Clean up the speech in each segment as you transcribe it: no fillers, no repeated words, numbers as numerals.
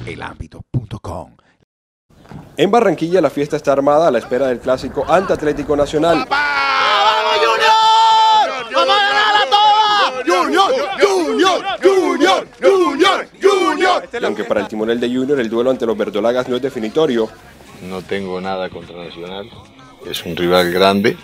elambito.com. En Barranquilla la fiesta está armada a la espera del clásico ante Atlético Nacional. ¡Vamos, Junior! ¡Vamos a ganar a todas! ¡Junior! ¡Junior! ¡Junior! ¡Junior! ¡Junior! Y aunque para el timonel de Junior el duelo ante los verdolagas no es definitorio, no tengo nada contra Nacional, es un rival grande,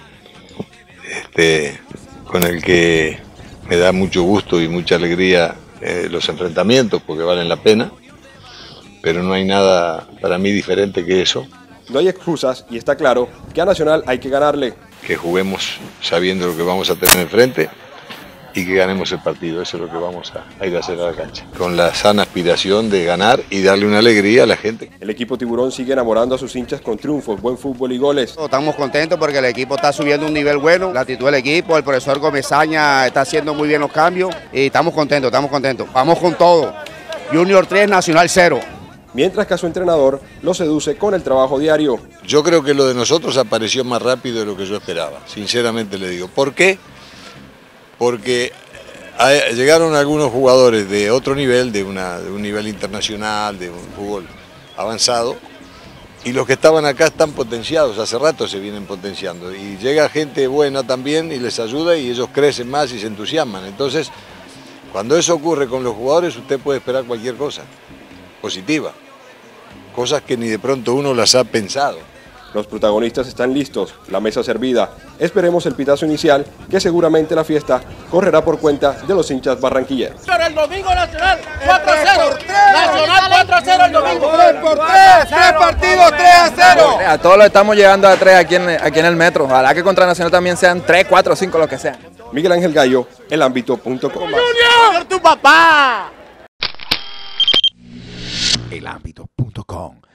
con el que me da mucho gusto y mucha alegría los enfrentamientos porque valen la pena, pero no hay nada para mí diferente que eso. no hay excusas y está claro que a Nacional hay que ganarle. Que juguemos sabiendo lo que vamos a tener enfrente y que ganemos el partido, eso es lo que vamos a ir a hacer a la cancha. Con la sana aspiración de ganar y darle una alegría a la gente. El equipo tiburón sigue enamorando a sus hinchas con triunfos, buen fútbol y goles. Estamos contentos porque el equipo está subiendo un nivel bueno, la actitud del equipo, el profesor Gomezaña está haciendo muy bien los cambios y estamos contentos, vamos con todo. Junior 3, Nacional 0. Mientras que a su entrenador lo seduce con el trabajo diario. Yo creo que lo de nosotros apareció más rápido de lo que yo esperaba, sinceramente le digo. ¿Por qué? Porque llegaron algunos jugadores de otro nivel, de un nivel internacional, de un fútbol avanzado, y los que estaban acá están potenciados, hace rato se vienen potenciando, y llega gente buena también y les ayuda y ellos crecen más y se entusiasman. Entonces, cuando eso ocurre con los jugadores, usted puede esperar cualquier cosa positiva, cosas que ni de pronto uno las ha pensado. Los protagonistas están listos, la mesa servida. Esperemos el pitazo inicial, que seguramente la fiesta correrá por cuenta de los hinchas barranquilleros. El domingo Nacional 4-0. Nacional 4-0 el domingo. 3 partidos, 3-0. A todos lo estamos llegando a 3 aquí en el metro. Ojalá que contra Nacional también sean 3, 4, 5, lo que sea. Miguel Ángel Gallo, elambito.com. ¡Junior, tu papá! elambito.com.